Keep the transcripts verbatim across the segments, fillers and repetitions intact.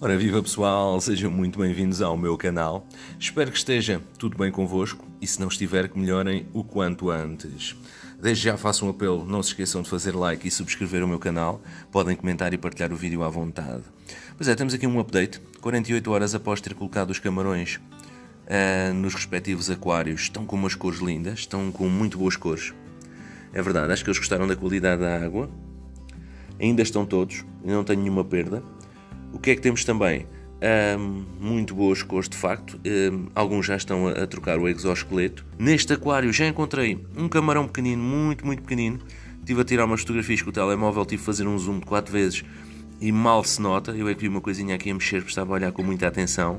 Ora, viva pessoal, sejam muito bem-vindos ao meu canal. Espero que esteja tudo bem convosco e se não estiver, que melhorem o quanto antes. Desde já faço um apelo, não se esqueçam de fazer like e subscrever o meu canal. Podem comentar e partilhar o vídeo à vontade. Pois é, temos aqui um update. quarenta e oito horas após ter colocado os camarões uh, nos respectivos aquários, estão com umas cores lindas, estão com muito boas cores. É verdade, acho que eles gostaram da qualidade da água. Ainda estão todos, não tenho nenhuma perda. O que é que temos também? Um, muito boas cores de facto, um, alguns já estão a, a trocar o exoesqueleto. Neste aquário já encontrei um camarão pequenino, muito, muito pequenino. Estive a tirar umas fotografias com o telemóvel, tive a fazer um zoom de quatro vezes e mal se nota. Eu é que vi uma coisinha aqui a mexer, porque estava a olhar com muita atenção.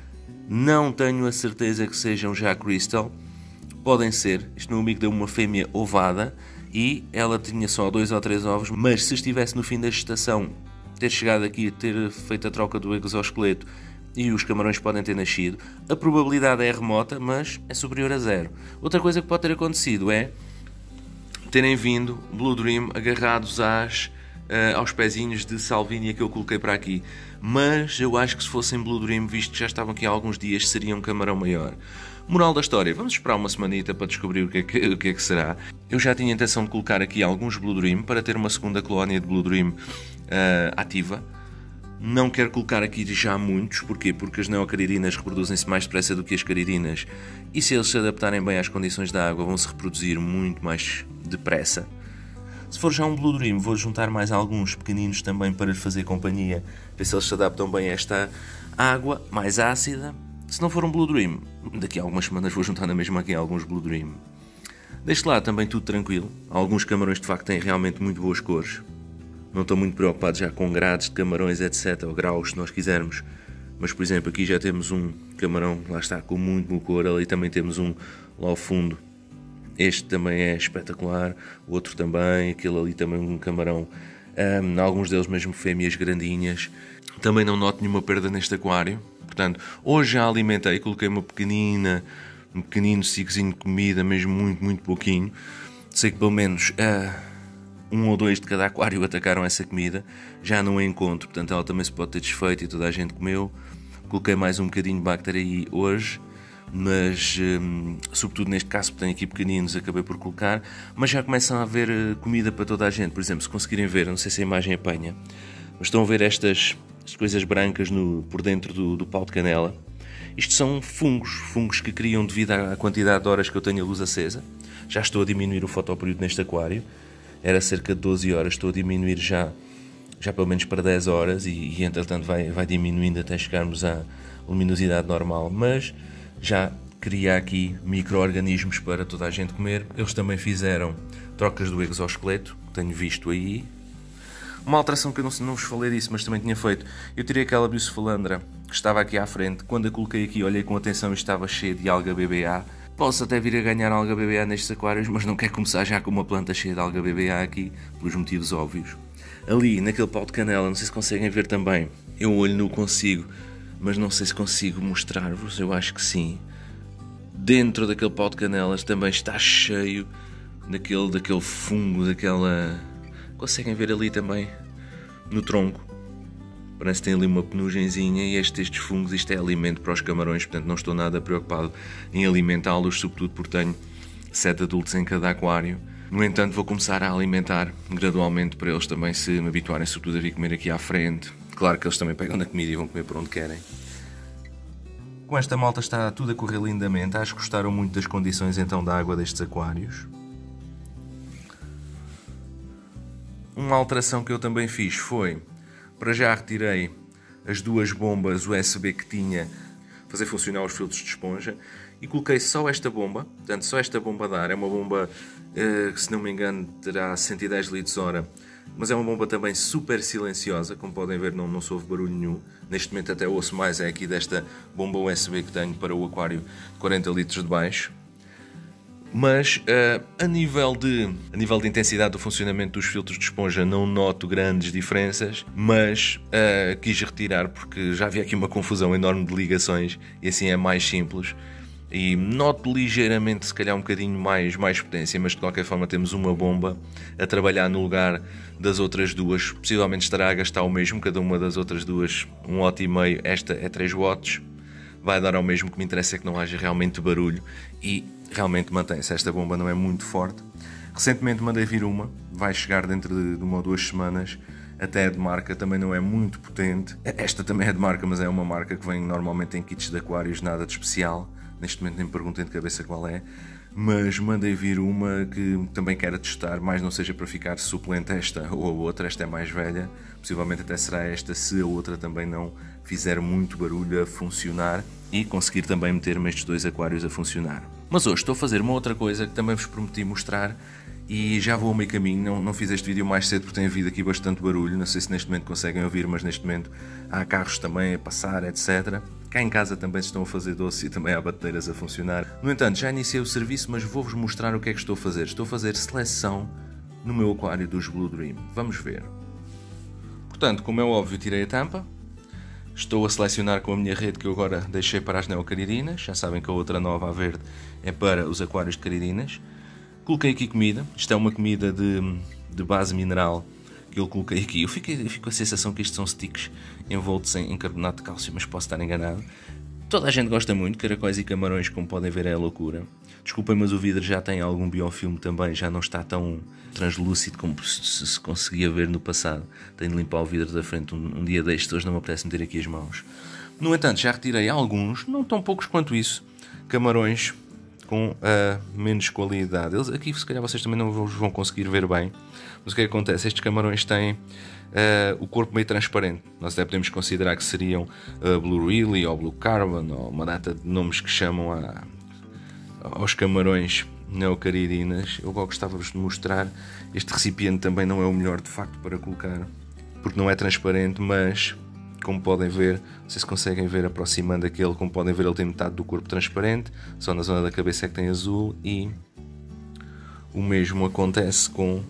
Não tenho a certeza que sejam já crystal, podem ser. Este meu amigo deu uma fêmea ovada e ela tinha só dois ou três ovos, mas se estivesse no fim da gestação, ter chegado aqui, ter feito a troca do exoesqueleto e os camarões podem ter nascido, a probabilidade é remota, mas é superior a zero. Outra coisa que pode ter acontecido é terem vindo Blue Dream agarrados às, uh, aos pezinhos de salvínia que eu coloquei para aqui. Mas eu acho que se fossem Blue Dream, visto que já estavam aqui há alguns dias, seria um camarão maior. Moral da história, vamos esperar uma semanita para descobrir o que, é que, o que é que será. Eu já tinha a intenção de colocar aqui alguns Blue Dream para ter uma segunda colónia de Blue Dream uh, ativa. Não quero colocar aqui já muitos, porquê? Porque as neocaririnas reproduzem-se mais depressa do que as caririnas e se eles se adaptarem bem às condições da água vão se reproduzir muito mais depressa. Se for já um Blue Dream, vou juntar mais alguns pequeninos também para lhe fazer companhia, ver se eles se adaptam bem a esta água mais ácida. Se não for um Blue Dream, daqui a algumas semanas vou juntar na mesma aqui alguns Blue Dream. Deste lado também tudo tranquilo. Alguns camarões de facto têm realmente muito boas cores. Não estou muito preocupado já com grades de camarões, etcétera, ou graus, se nós quisermos. Mas, por exemplo, aqui já temos um camarão, lá está, com muito boa cor. Ali também temos um lá ao fundo. Este também é espetacular. O outro também. Aquele ali também um camarão. Um, alguns deles mesmo fêmeas grandinhas. Também não noto nenhuma perda neste aquário. Portanto, hoje já alimentei, coloquei uma pequenina, um pequenino ciclozinho de comida, mesmo muito, muito pouquinho. Sei que pelo menos uh, um ou dois de cada aquário atacaram essa comida. Já não a encontro, portanto ela também se pode ter desfeito e toda a gente comeu. Coloquei mais um bocadinho de bactéria aí hoje, mas um, sobretudo neste caso, porque tenho aqui pequeninos, acabei por colocar. Mas já começam a haver uh, comida para toda a gente. Por exemplo, se conseguirem ver, não sei se a imagem apanha, mas estão a ver estas... As coisas brancas no, por dentro do, do pau de canela. Isto são fungos, fungos que criam devido à quantidade de horas que eu tenho a luz acesa. Já estou a diminuir o fotoperíodo neste aquário. Era cerca de doze horas, estou a diminuir já, já pelo menos para dez horas e, e entretanto vai, vai diminuindo até chegarmos à luminosidade normal. Mas já cria aqui micro-organismos para toda a gente comer. Eles também fizeram trocas do exoesqueleto, tenho visto aí. Uma alteração que eu não, não vos falei disso, mas também tinha feito. Eu tirei aquela Bucephalandra que estava aqui à frente. Quando a coloquei aqui, olhei com atenção e estava cheia de alga B B A. Posso até vir a ganhar alga B B A nestes aquários, mas não quero começar já com uma planta cheia de alga B B A aqui, pelos motivos óbvios. Ali, naquele pau de canela, não sei se conseguem ver também. Eu olho nu consigo, mas não sei se consigo mostrar-vos, eu acho que sim. Dentro daquele pau de canelas também está cheio daquele, daquele fungo, daquela... Conseguem ver ali também, no tronco, parece que tem ali uma penugenzinha e este, estes fungos, isto é alimento para os camarões, portanto não estou nada preocupado em alimentá-los, sobretudo porque tenho sete adultos em cada aquário. No entanto, vou começar a alimentar gradualmente para eles também se me habituarem, sobretudo a vir comer aqui à frente. Claro que eles também pegam na comida e vão comer por onde querem. Com esta malta está tudo a correr lindamente, acho que gostaram muito das condições então da água destes aquários. Uma alteração que eu também fiz foi, para já retirei as duas bombas U S B que tinha, fazer funcionar os filtros de esponja, e coloquei só esta bomba, portanto só esta bomba de ar, é uma bomba eh, que se não me engano terá cento e dez litros hora, mas é uma bomba também super silenciosa, como podem ver não, não se ouve barulho nenhum, neste momento até ouço mais é aqui desta bomba U S B que tenho para o aquário de quarenta litros de baixo. Mas uh, a, nível de, a nível de intensidade do funcionamento dos filtros de esponja não noto grandes diferenças, mas uh, quis retirar porque já havia aqui uma confusão enorme de ligações e assim é mais simples. e noto ligeiramente, se calhar um bocadinho mais, mais potência, mas de qualquer forma temos uma bomba a trabalhar no lugar das outras duas. Possivelmente estará a gastar o mesmo, cada uma das outras duas um watt e meio, esta é três watts, vai dar ao mesmo. O que me interessa é que não haja realmente barulho e realmente mantém-se. Esta bomba não é muito forte. Recentemente mandei vir uma, vai chegar dentro de uma ou duas semanas, até é de marca, também não é muito potente. Esta também é de marca, mas é uma marca que vem normalmente em kits de aquários, nada de especial. Neste momento nem me perguntem de cabeça qual é, mas mandei vir uma que também quero testar, mais não seja para ficar suplente a esta ou a outra. Esta é mais velha, possivelmente até será esta, se a outra também não fizer muito barulho a funcionar, e conseguir também meter-me estes dois aquários a funcionar. Mas hoje estou a fazer uma outra coisa que também vos prometi mostrar, e já vou a meio caminho. Não, não fiz este vídeo mais cedo porque tem havido aqui bastante barulho, não sei se neste momento conseguem ouvir, mas neste momento há carros também a passar, etcétera. Cá em casa também se estão a fazer doce e também há batedeiras a funcionar. No entanto, já iniciei o serviço, mas vou-vos mostrar o que é que estou a fazer. Estou a fazer seleção no meu aquário dos Blue Dream. Vamos ver. Portanto, como é óbvio, tirei a tampa. Estou a selecionar com a minha rede que eu agora deixei para as neocaririnas. Já sabem que a outra nova, a verde, é para os aquários de caririnas. Coloquei aqui comida. Isto é uma comida de, de base mineral que eu coloquei aqui. Eu fico, eu fico com a sensação que isto são sticks envoltos em, em carbonato de cálcio, mas posso estar enganado. Toda a gente gosta muito, caracóis e camarões, como podem ver é a loucura. Desculpem, mas o vidro já tem algum biofilme também, já não está tão translúcido como se, se conseguia ver no passado. Tenho de limpar o vidro da frente um, um dia destes, hoje não me apetece meter aqui as mãos. No entanto, já retirei alguns, não tão poucos quanto isso, camarões com uh, menos qualidade. Eles, aqui se calhar vocês também não os vão conseguir ver bem, mas o que acontece? Estes camarões têm uh, o corpo meio transparente. Nós até podemos considerar que seriam uh, Blue Really ou Blue Carbon, ou uma data de nomes que chamam a, aos camarões neocaririnas. Eu gostava-vos de mostrar. Este recipiente também não é o melhor de facto para colocar, porque não é transparente, mas como podem ver, não sei se conseguem ver aproximando aquele, como podem ver ele tem metade do corpo transparente, só na zona da cabeça é que tem azul, e o mesmo acontece com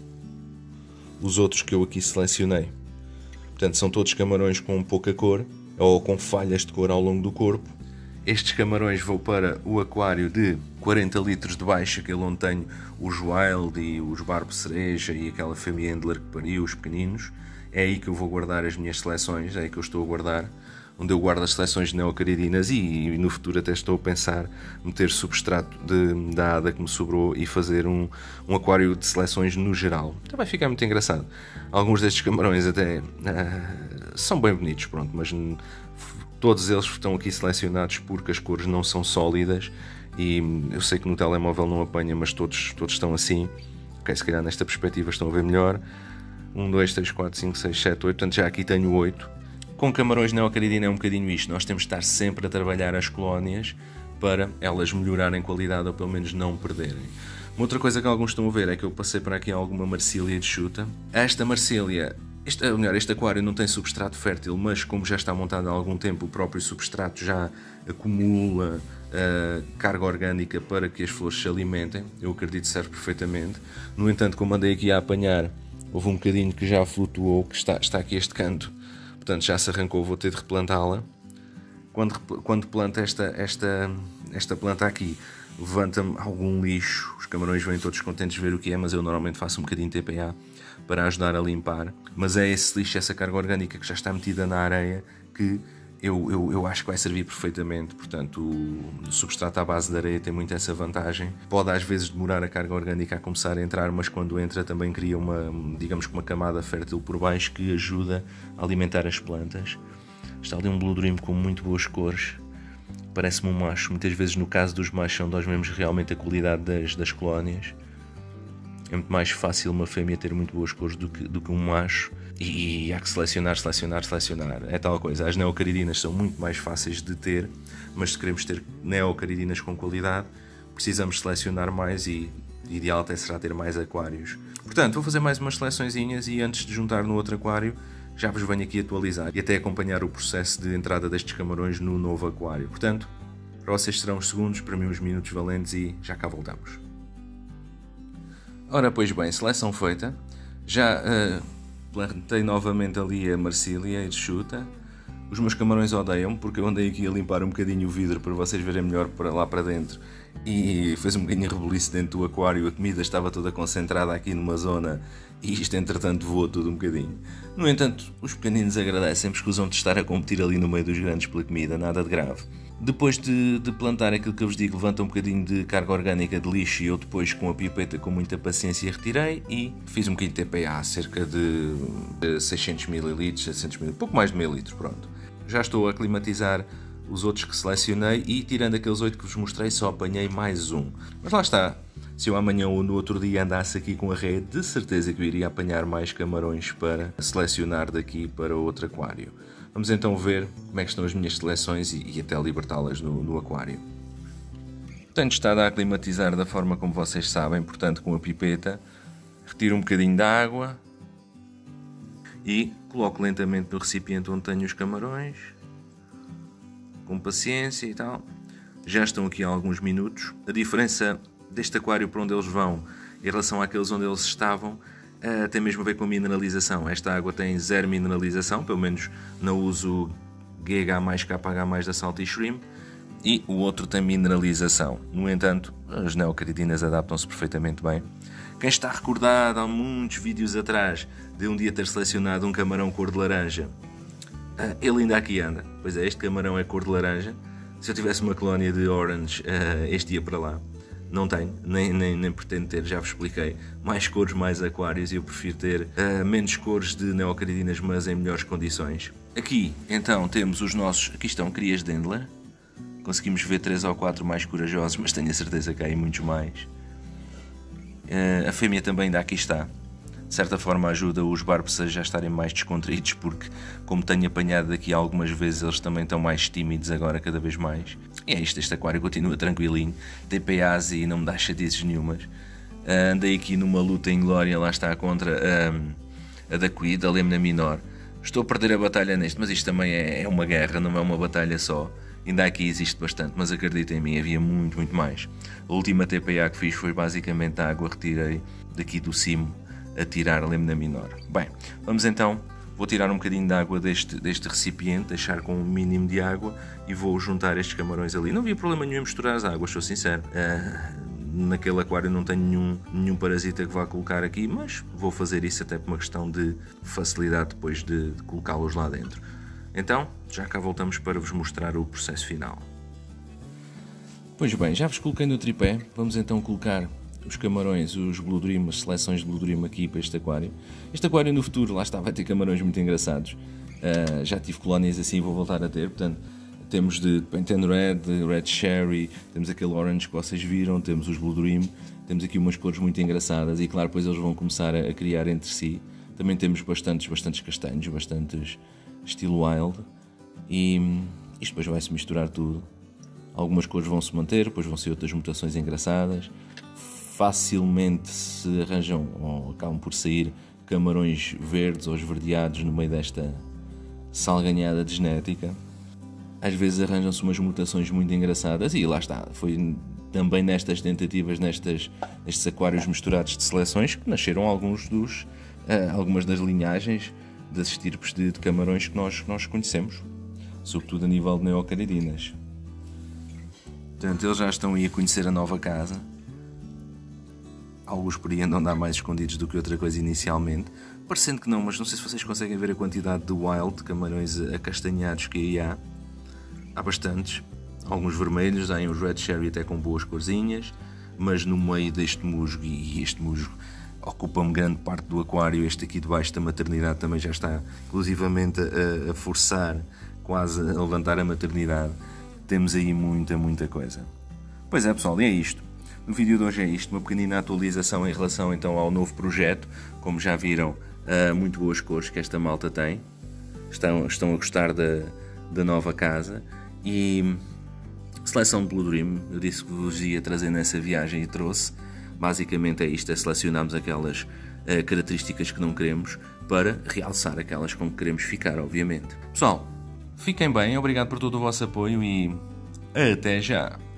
os outros que eu aqui selecionei. Portanto, são todos camarões com pouca cor, ou com falhas de cor ao longo do corpo. Estes camarões vão para o aquário de quarenta litros de baixo, aquele onde tenho os Wild e os Barbo Cereja e aquela família Endler que pariu, os pequeninos. É aí que eu vou guardar as minhas seleções, é aí que eu estou a guardar, onde eu guardo as seleções de neocaririnas, e, e no futuro até estou a pensar meter substrato de, da Ada que me sobrou e fazer um, um aquário de seleções no geral. Então vai ficar muito engraçado. Alguns destes camarões até uh, são bem bonitos, pronto, mas todos eles estão aqui selecionados porque as cores não são sólidas, e eu sei que no telemóvel não apanha, mas todos, todos estão assim. Ok, se calhar nesta perspectiva estão a ver melhor. um, dois, três, quatro, cinco, seis, sete, oito, portanto já aqui tenho oito. Com camarões neocaridina é um bocadinho isto, nós temos de estar sempre a trabalhar as colónias para elas melhorarem qualidade ou pelo menos não perderem. Uma outra coisa que alguns estão a ver é que eu passei para aqui alguma marcília de chuta. Esta marcília, este, ou melhor, este aquário não tem substrato fértil, mas como já está montado há algum tempo, o próprio substrato já acumula uh, carga orgânica para que as flores se alimentem. Eu acredito que serve perfeitamente. No entanto, como andei aqui a apanhar, houve um bocadinho que já flutuou, que está, está aqui este canto, portanto já se arrancou, vou ter de replantá-la. Quando, quando planto esta, esta, esta planta aqui, levanta-me algum lixo, os camarões vêm todos contentes de ver o que é, mas eu normalmente faço um bocadinho de T P A para ajudar a limpar. Mas é esse lixo, essa carga orgânica que já está metida na areia, que eu, eu, eu acho que vai servir perfeitamente. Portanto, o substrato à base de areia tem muito essa vantagem. Pode às vezes demorar a carga orgânica a começar a entrar, mas quando entra também cria uma, digamos que uma camada fértil por baixo que ajuda a alimentar as plantas. Está ali um Blue Dream com muito boas cores, parece-me um macho. Muitas vezes no caso dos machos onde nós vemos realmente a qualidade das, das colónias, é muito mais fácil uma fêmea ter muito boas cores do que, do que um macho, e, e há que selecionar, selecionar, selecionar. É tal coisa, as neocaridinas são muito mais fáceis de ter, mas se queremos ter neocaridinas com qualidade, precisamos selecionar mais, e ideal até será ter mais aquários. Portanto, vou fazer mais umas seleçõezinhas, e antes de juntar no outro aquário, já vos venho aqui atualizar e até acompanhar o processo de entrada destes camarões no novo aquário. Portanto, para vocês serão os segundos, para mim uns minutos valentes, e já cá voltamos. Ora, pois bem, seleção feita. Já uh, plantei novamente ali a marcília e de chuta. Os meus camarões odeiam porque eu andei aqui a limpar um bocadinho o vidro para vocês verem melhor para lá para dentro e fez um bocadinho de rebuliço dentro do aquário. A comida estava toda concentrada aqui numa zona e isto entretanto voou tudo um bocadinho. No entanto, os pequeninos agradecem, escusam de estar a competir ali no meio dos grandes pela comida, nada de grave. Depois de, de plantar aquilo que eu vos digo, levanta um bocadinho de carga orgânica de lixo e eu depois com a pipeta com muita paciência retirei e fiz um bocadinho de T P A, cerca de, de seiscentos mililitros, setecentos mililitros, pouco mais de meio litro, pronto. Já estou a aclimatizar os outros que selecionei e tirando aqueles oito que vos mostrei só apanhei mais um. Mas lá está, se eu amanhã ou no outro dia andasse aqui com a rede, de certeza que eu iria apanhar mais camarões para selecionar daqui para outro aquário. Vamos então ver como é que estão as minhas seleções e, e até libertá-las no, no aquário. Tenho estado a aclimatizar da forma como vocês sabem, portanto com a pipeta, retiro um bocadinho da água e coloco lentamente no recipiente onde tenho os camarões, com paciência e tal. Já estão aqui há alguns minutos. A diferença deste aquário para onde eles vão em relação àqueles onde eles estavam tem mesmo a ver com a mineralização. Esta água tem zero mineralização, pelo menos não uso G H mais K H mais da Salty Shrimp, e o outro tem mineralização. No entanto, as neocaridíneas adaptam-se perfeitamente bem. Quem está recordado há muitos vídeos atrás de um dia ter selecionado um camarão cor de laranja, ele ainda aqui anda. Pois é, este camarão é cor de laranja. Se eu tivesse uma colónia de orange, este ia para lá. Não tenho, nem, nem, nem pretendo ter, já vos expliquei. Mais cores, mais aquários e eu prefiro ter uh, menos cores de neocaridinas, mas em melhores condições. Aqui, então, temos os nossos... Aqui estão crias de Endler. Conseguimos ver três ou quatro mais corajosos, mas tenho a certeza que há aí muitos mais. Uh, a fêmea também ainda aqui está. De certa forma ajuda os barbos a já estarem mais descontraídos, porque, como tenho apanhado aqui algumas vezes, eles também estão mais tímidos agora, cada vez mais. E é isto, este aquário continua tranquilinho, T P As e não me dá chatices nenhumas. Uh, andei aqui numa luta em glória, lá está, contra um, a da Quid, a Lemna Minor. Estou a perder a batalha neste, mas isto também é, é uma guerra, não é uma batalha só. Ainda aqui existe bastante, mas acreditem em mim, havia muito, muito mais. A última T P A que fiz foi basicamente a água que retirei daqui do cimo, a tirar a Lemna Minor. Bem, vamos então, vou tirar um bocadinho de água deste, deste recipiente, deixar com um mínimo de água e vou juntar estes camarões ali. Não havia problema nenhum em misturar as águas, sou sincero. Uh, naquele aquário não tenho nenhum, nenhum parasita que vá colocar aqui, mas vou fazer isso até por uma questão de facilidade depois de, de colocá-los lá dentro. Então, já cá voltamos para vos mostrar o processo final. Pois bem, já vos coloquei no tripé, vamos então colocar os camarões, os Blue Dream, as seleções de Blue Dream aqui para este aquário. Este aquário no futuro, lá está, vai ter camarões muito engraçados. Uh, já tive colónias assim, vou voltar a ter, portanto, temos de Paint and Red, de Red Cherry, temos aquele Orange que vocês viram, temos os Blue Dream, temos aqui umas cores muito engraçadas e claro, depois eles vão começar a, a criar entre si. Também temos bastantes, bastantes castanhos, bastantes estilo Wild e isto depois vai se misturar tudo. Algumas cores vão se manter, depois vão ser outras mutações engraçadas. Facilmente se arranjam ou acabam por sair camarões verdes ou esverdeados no meio desta salganhada de genética. Às vezes arranjam-se umas mutações muito engraçadas e lá está, foi também nestas tentativas, nestas, nestes aquários misturados de seleções que nasceram alguns dos, uh, algumas das linhagens das estirpes de, de camarões que nós, que nós conhecemos, sobretudo a nível de neocaridinas. Portanto, eles já estão aí a conhecer a nova casa. Alguns por aí andam a andar mais escondidos do que outra coisa inicialmente. Parecendo que não, mas não sei se vocês conseguem ver a quantidade de wild, de camarões acastanhados que aí há. Há bastantes. Alguns vermelhos, há uns red cherry até com boas corzinhas, mas no meio deste musgo, e este musgo ocupa-me grande parte do aquário, este aqui debaixo da maternidade também já está inclusivamente a, a forçar, quase a levantar a maternidade. Temos aí muita, muita coisa. Pois é pessoal, e é isto. No vídeo de hoje é isto, uma pequenina atualização em relação então ao novo projeto. Como já viram, uh, muito boas cores que esta malta tem. Estão, estão a gostar da, da nova casa. E seleção de Blue Dream, eu disse que vos ia trazer nessa viagem e trouxe. Basicamente é isto, é selecionarmos aquelas uh, características que não queremos para realçar aquelas com que queremos ficar, obviamente. Pessoal, fiquem bem, obrigado por todo o vosso apoio e até já!